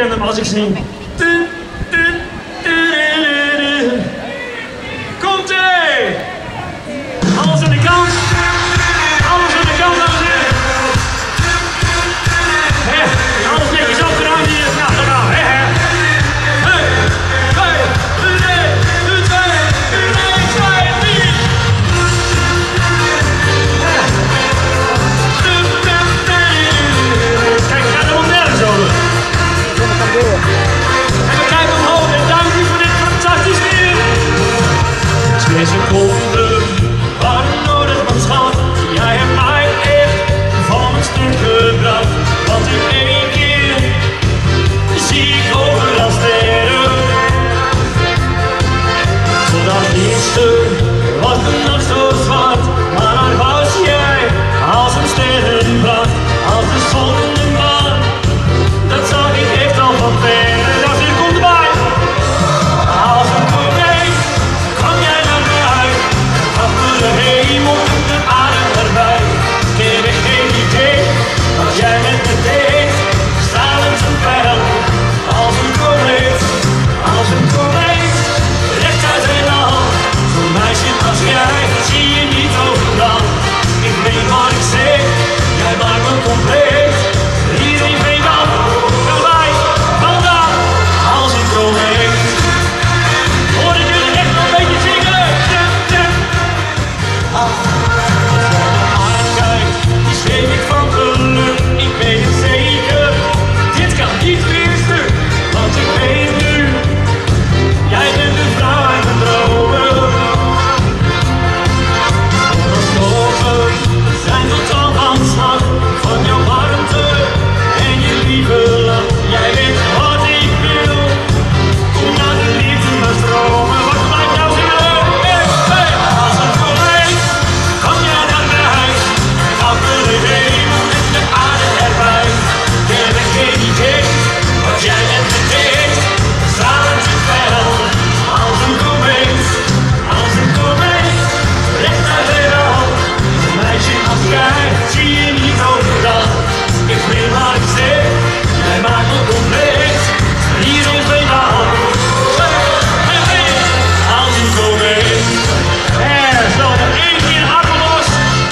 kent hem als ik zing. Komt-ie! Alles aan de kant. Alles aan de kant, dames en heren. Alles netjes opgedaan hier. Nou, daar gaan we. Hey, hey, 1, 2, 3. Kijk, het gaat helemaal nergens over. En we kijken omhoog en dank u voor dit fantastische weer. 2 seconden waren nodig, want schat, jij hebt mij echt van een stuk gebracht. Want in 1 keer zie ik overal sterren. Zodat gisteren was de nacht zo zwart, maar daar was jij als een sterrenpracht, als de zon in de maan. Dat zag ik echt al van verre. Dat hier komt erbij. Als een komeet kwam jij naar mij uit. Gaf me de hemel en de aarde erbij. Ik heb geen idee wat jij met me deed. Stralend en fel. Als een komeet. Als een komeet. Recht uit heelal. Zo'n meisje als jij zie je niet overal. Ik weet wat ik zeg. Jij maakt me compleet. Iedereen weet al. Hoor ik jullie echt nog een beetje zingen? Als jij naar mij kijkt, die zweef ik van geluk. Ik weet het zeker, dit kan niet meer stuk. Want ik weet nu, jij bent de vrouw uit mijn dromen. Onze ogen zijn totaal van slag van jouw warmte en je lieve lach. Jij weet wat ik wil. Kom naar de liefde maar stromen. Wat blijft nou zingen? Hey, als een komeet kwam jij naar mij. Gaf me de hemel en de aarde erbij. Ik heb geen idee wat jij met me deed. Stralend en fel. Als een komeet. Als een komeet. Recht uit heelal. Een meisje als jij zie je niet overal. Ik weet wat ik zeg. Jij maakt me compleet. Hier is mijn naam. Als een komeet. Zo, nog 1 keer Akkelos.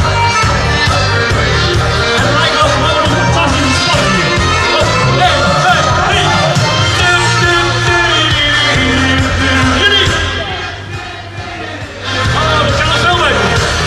Het lijkt wel gewoon een fantastische sport hier. Jullie. Oh, dat kan nog veel beter.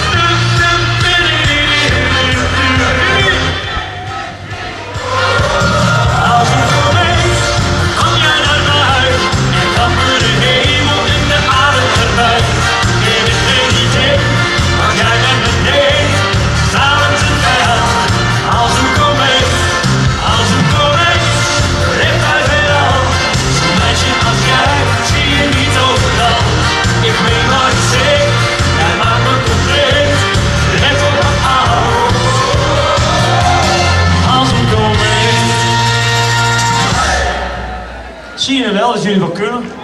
Als een komeet kwam jij naar mij en gaf me de hemel en de aarde erbij. Ik heb geen idee wat jij met me deed. Stralend en fel. Als een komeet. Als een komeet. Recht uit heelal. Zo'n meisje als jij zie je niet overal. Ik weet wat ik zeg. Jij maakt me compleet. Recht op mijn arm. Als een komeet. Zie je wel dat jullie wel kunnen?